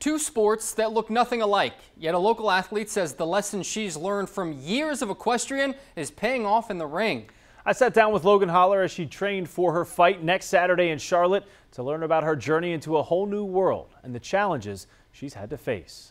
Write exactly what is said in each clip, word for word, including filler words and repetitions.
Two sports that look nothing alike, yet a local athlete says the lesson she's learned from years of equestrian is paying off in the ring. I sat down with Logan Holler as she trained for her fight next Saturday in Charlotte to learn about her journey into a whole new world and the challenges she's had to face.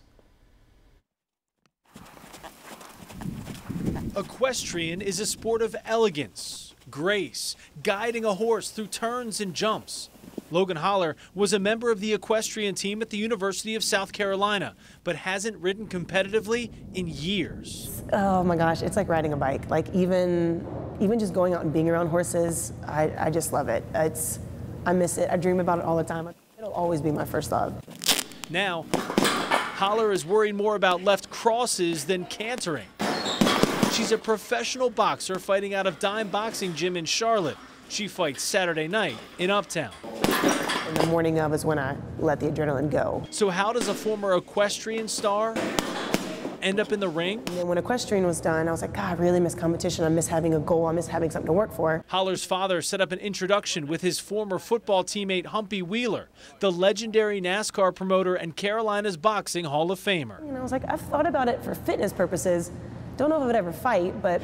Equestrian is a sport of elegance, grace, guiding a horse through turns and jumps. Logan Holler was a member of the equestrian team at the University of South Carolina, but hasn't ridden competitively in years. Oh my gosh, it's like riding a bike. Like even, even just going out and being around horses, I, I just love it. It's, I miss it. I dream about it all the time. It'll always be my first love. Now, Holler is worried more about left crosses than cantering. She's a professional boxer fighting out of Dime Boxing Gym in Charlotte. She fights Saturday night in Uptown. And the morning of is when I let the adrenaline go. So how does a former equestrian star end up in the ring? And then when equestrian was done, I was like, God, I really miss competition. I miss having a goal. I miss having something to work for. Holler's father set up an introduction with his former football teammate Humpy Wheeler, the legendary NASCAR promoter and Carolina's Boxing Hall of Famer. And I was like, I've thought about it for fitness purposes. Don't know if I would ever fight, but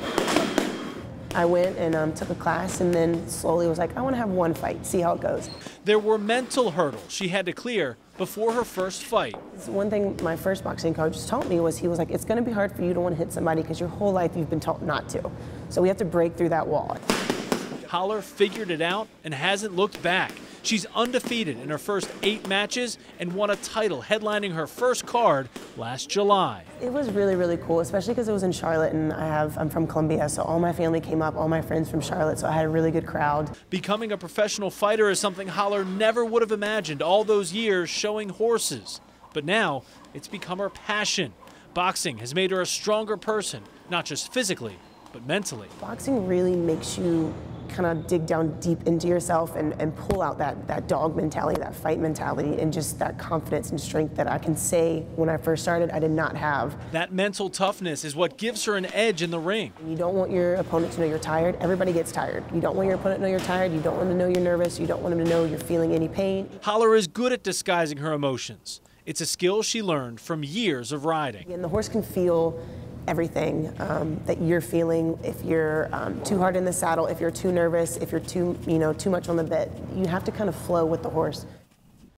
I went and um, took a class and then slowly was like, I want to have one fight, see how it goes. There were mental hurdles she had to clear before her first fight. One thing my first boxing coach taught me was he was like, it's going to be hard for you to want to hit somebody because your whole life you've been taught not to. So we have to break through that wall. Holler figured it out and hasn't looked back. She's undefeated in her first eight matches and won a title headlining her first card last July. It was really, really cool, especially because it was in Charlotte and I have, I'm from Columbia, so all my family came up, all my friends from Charlotte, so I had a really good crowd. Becoming a professional fighter is something Holler never would have imagined all those years showing horses. But now it's become her passion. Boxing has made her a stronger person, not just physically, but mentally. Boxing really makes you kind of dig down deep into yourself and, and pull out that, that dog mentality, that fight mentality, and just that confidence and strength that I can say when I first started I did not have. That mental toughness is what gives her an edge in the ring. You don't want your opponent to know you're tired. Everybody gets tired. You don't want your opponent to know you're tired. You don't want them to know you're nervous. You don't want them to know you're feeling any pain. Holler is good at disguising her emotions. It's a skill she learned from years of riding. And the horse can feel everything um, that you're feeling. If you're um, too hard in the saddle, if you're too nervous, if you're too, you know, too much on the bit, you have to kind of flow with the horse.